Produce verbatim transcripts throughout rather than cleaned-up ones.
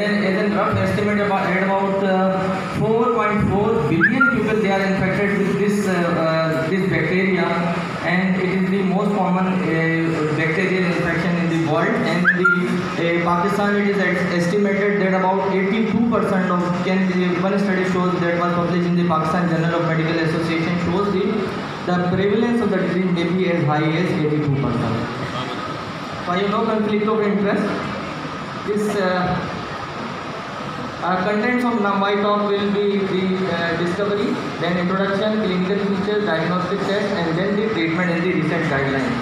an, as a rough estimate about at about uh, four point four billion people they are infected with this uh, uh, this bacteria, and it is the most common uh, bacterial infection in the world. And the uh, Pakistan, it is estimated that about eighty-two percent of can be, one study shows that was published in the Pakistan Journal of Medical Association shows the the prevalence of the disease may be as high as eighty-two percent. So you know conflict of interest. This uh, uh, contents of my talk will be the uh, discovery, then introduction, clinical features, diagnostic test, and then the treatment and the recent guidelines.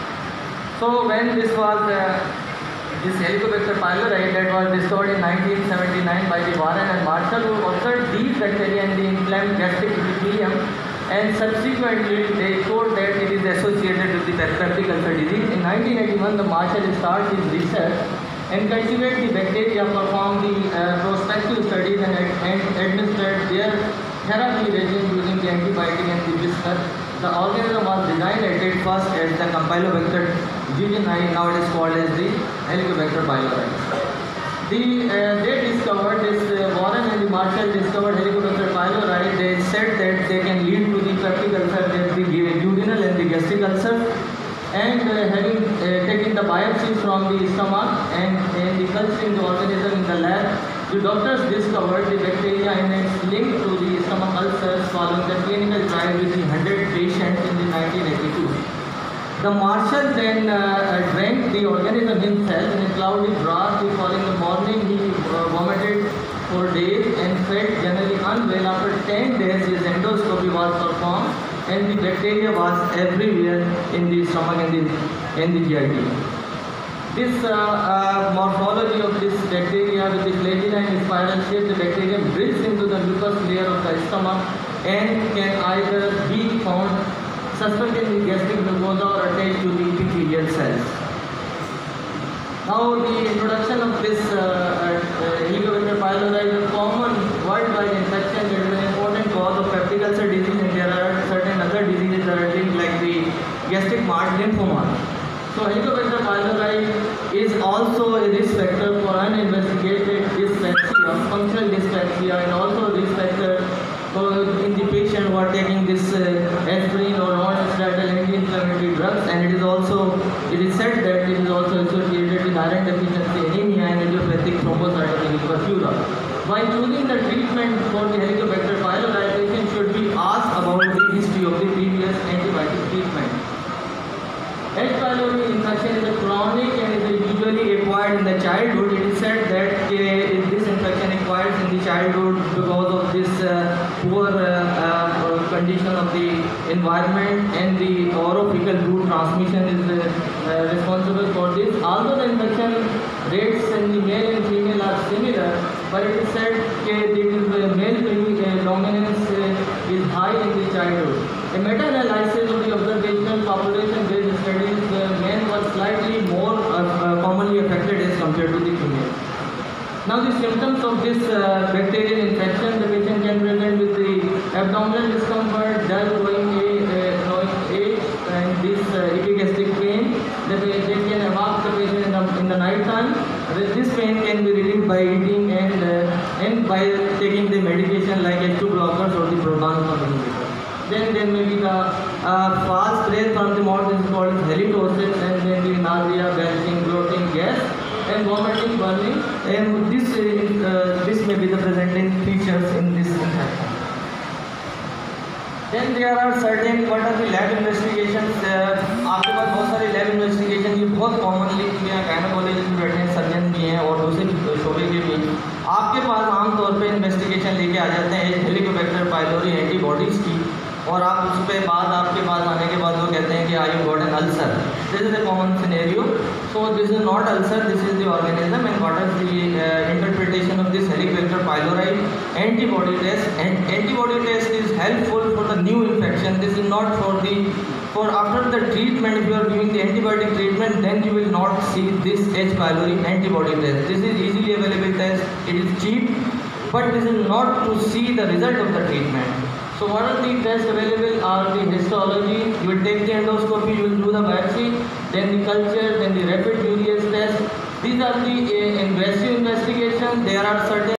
So when this was uh, this Helicobacter pylori that was discovered in nineteen seventy-nine by the Warren and Marshall, who observed these bacteria in the inflamed gastric epithelium, and subsequently they showed that it is associated with the peptic ulcer disease. In nineteen eighty-one, the Marshall started his research and cultivate the bacteria, perform the uh, prospective studies, and, and administered their therapy regime using the antibiotic and the blister. The organism was designed at it first as the Campylobacter jejuni, now it is called as the Helicobacter pylori. The, uh, they discovered this, uh, Warren and the Marshall discovered Helicobacter pylori. They said that they can lead to the peptic ulcer, the duodenal and the gastric ulcer. And uh, having uh, taken the biopsy from the stomach and, and the culturing the organism in the lab, the doctors discovered the bacteria and its link to the stomach ulcers following the clinical trial with the one hundred patients in the nineteen eighty-two. The Marshall then uh, drank the organism himself in a cloudy draught. The following morning he uh, vomited for days and felt generally unwell. After ten days his endoscopy was performed, and the bacteria was everywhere in the stomach and the, in the G I T. This uh, uh, morphology of this bacteria with the flagella and spiral shape, the bacteria breathes into the mucous layer of the stomach and can either be found suspended in the gastric mucosa or attached to the epithelial cells. Now the introduction of this uh, uh, Helicobacter pylori is a common worldwide infection that is an important cause of peptic ulcer disease, and there are certain other diseases that are linked like the gastric mark lymphoma. So Helicobacter pylori is also a risk factor for uninvestigated dyspepsia, functional dyspepsia, and also risk factor in the patient who are taking this uh, aspirin or non-steroidal anti-inflammatory drugs, and it is also it is said that it is also associated with iron deficiency anemia and idiopathic thrombocytopenic purpura. By choosing the treatment for the Helicobacter pylori, patient should be asked about the history of the previous antibiotic treatment. H. pylori infection is a chronic and is usually acquired in the childhood. It is said that uh, this infection acquired in the childhood because of this uh, poor uh, uh, condition of the environment, and the orophycal route transmission is uh, uh, responsible for this. Although the infection rates in the male and female are similar, but it is said that it is uh, male dominance uh, is high in the childhood. A meta-analysis of the observational population-based studies, uh, men were slightly more uh, uh, commonly affected as compared to the female. Now the symptoms of this uh, bacterial infection, the patient can present with the abdominal discomfort, dull growing ache, and this uh, epigastric pain. The patient can evoke the patient in the, in the night time. This pain can be relieved by eating and, uh, and by taking the medication like H two blockers or the proton pump inhibitor. Then there may be the uh, fast breath from the mouth, is called halitosis, and then the nausea, belching, bloating, gas, and vomiting, burning, and this uh, this may be the presenting features in this infection. Then there are certain what are the lab investigations. आपके पास बहुत सारे lab investigation ये बहुत commonly यहाँ gynecologist भी बैठे हैं, surgeon भी हैं और दूसरे शोबे के भी। आपके पास आमतौर पे इन्वेस्टिगेशन लेके आ जाते हैं हेलिकोबैक्टर पाइलोरी एंटीबॉडीज़ की, और आप उस पर बाद आपके पास आने के बाद वो कहते हैं कि I you got an ulcer. This is a common scenario. So this is not ulcer, this is the organism. And what is the interpretation of this Helicobacter pylori antibody test? And antibody test is helpful for the new infection. This is not for the for after the treatment. If you are giving the antibiotic treatment, then you will not see this H. pylori antibody test. This is easily available test. It is cheap, but this is not to see the result of the treatment. So what are the tests available? Are the histology. You will take the endoscopy, you will do the biopsy, then the culture, then the rapid urease test, These are the uh, invasive investigation. There are certain